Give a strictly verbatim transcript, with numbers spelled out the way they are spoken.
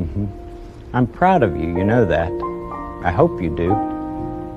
I'm proud of you, you know that. I hope you do.